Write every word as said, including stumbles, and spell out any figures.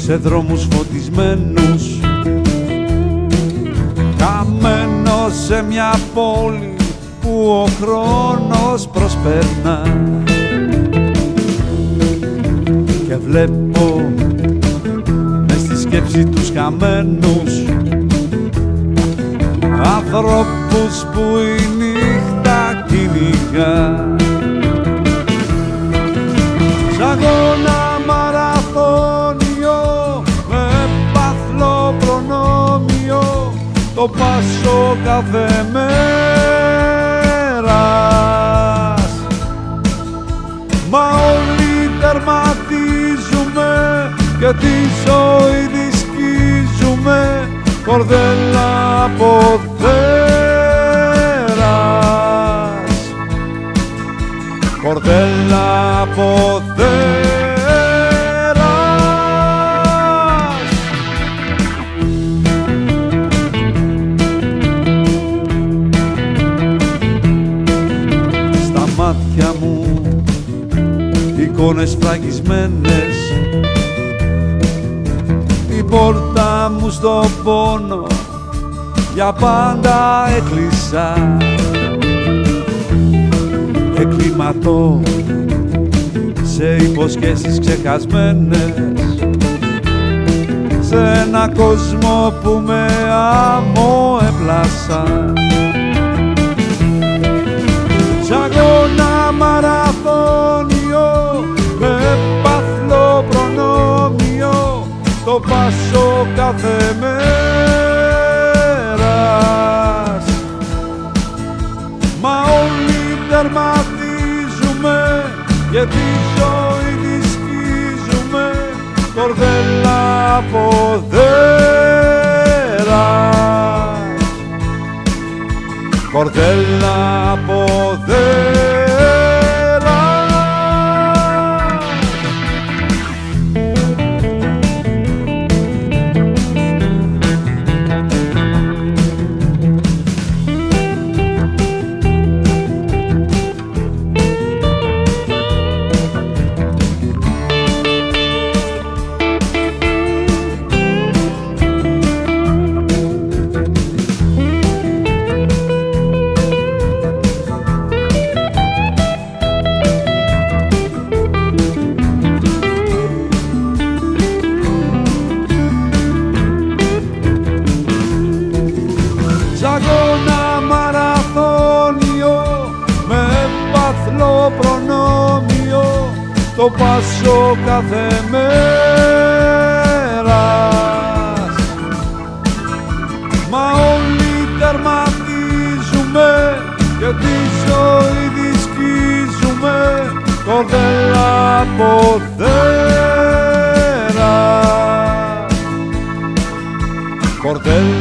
σε δρόμους φωτισμένους, χαμένος σε μια πόλη που ο χρόνος προσπέρνα, και βλέπω μες στη σκέψη τους χαμένους ανθρώπους που η νύχτα κυνηγά. Σ' αγώνα μαραθώνιο με παθλό προνόμιο το πάσω κάθε μέρας, μα όλοι τερματίζουμε και τη ζωή τη σκίζουμε κορδέλα από θέρας, κορδέλα από θέρας. Στα μάτια μου εικόνες φραγισμένες, η πόρτα μου στο πόνο για πάντα έκλεισα. Εκκλιματώ σε υποσχέσεις ξεχασμένες, σε ένα κόσμο που με άμμο έπλασα. Σ' αγώνα μαραθώνιο με παθλό προνόμιο το πάσω κάθε μέρας, μα όλοι τερματίζουμε και τη ζωή τη σκίζουμε κορδέλα από θέρας, κορδέλα από θέρας. Σ' αγώνα μαραθώνιο με παθλό προνόμιο το πάσω κάθε μέρας, μα όλοι τερματίζουμε και τη ζωή τη σκίζουμε κορδέλα από θέρας, κορδέλα